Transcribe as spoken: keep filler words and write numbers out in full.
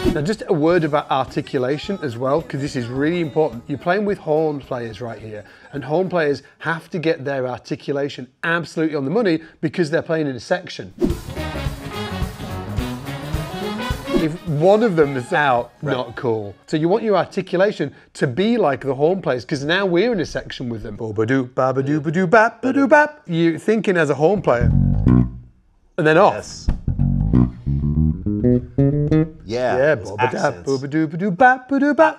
Now just a word about articulation as well, because this is really important. You're playing with horn players right here, and horn players have to get their articulation absolutely on the money because they're playing in a section. If one of them is out, right. Not cool. So you want your articulation to be like the horn players, because now we're in a section with them. Bo-ba-doo, ba-ba-doo, ba-doo, bap, ba-doo, bap. You're thinking as a horn player. And then off. Yes. Yeah. Yeah, bo-ba-doo, ba-doo, ba-doo, bap, ba-doo, bap.